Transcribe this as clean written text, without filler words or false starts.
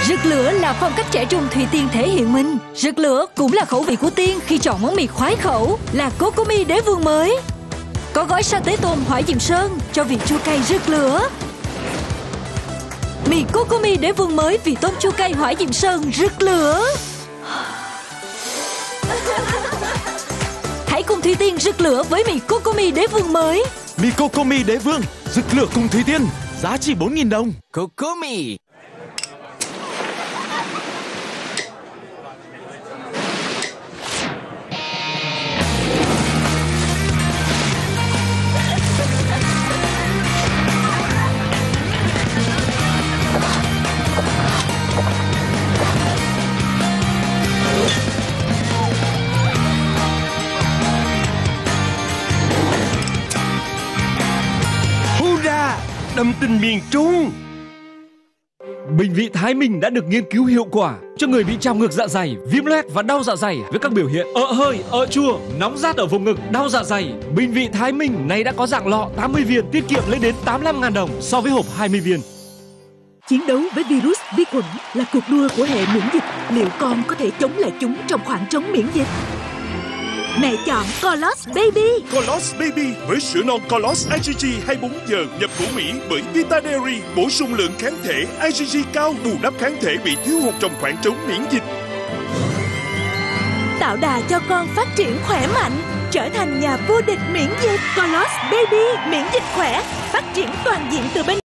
Rực lửa là phong cách trẻ trung Thùy Tiên thể hiện mình. Rực lửa cũng là khẩu vị của Tiên khi chọn món mì khoái khẩu là Cocomi đế vương mới. Có gói sa tế tôm Hỏa Diệm Sơn cho vị chua cay rực lửa. Mì Cocomi đế vương mới vị tôm chua cay Hỏa Diệm Sơn rực lửa. Hãy cùng Thùy Tiên rực lửa với mì Cocomi đế vương mới. Mì Cocomi đế vương, rực lửa cùng Thùy Tiên, giá chỉ 4.000 đồng. Cocomi. Đậm tình miền Trung. Bình vị Thái Minh đã được nghiên cứu hiệu quả cho người bị trào ngược dạ dày, viêm loét và đau dạ dày với các biểu hiện ợ hơi, ợ chua, nóng rát ở vùng ngực, đau dạ dày. Bình vị Thái Minh này đã có dạng lọ 80 viên, tiết kiệm lên đến 85.000 đồng so với hộp 20 viên. Chiến đấu với virus, vi khuẩn là cuộc đua của hệ miễn dịch. Liệu con có thể chống lại chúng trong khoảng trống miễn dịch? Mẹ chọn Colos Baby. Colos Baby với sữa non Colos IgG 24 giờ nhập khẩu Mỹ bởi Vita Dairy, bổ sung lượng kháng thể IgG cao, bù đắp kháng thể bị thiếu hụt trong khoảng trống miễn dịch. Tạo đà cho con phát triển khỏe mạnh, trở thành nhà vô địch miễn dịch. Colos Baby, miễn dịch khỏe, phát triển toàn diện từ bên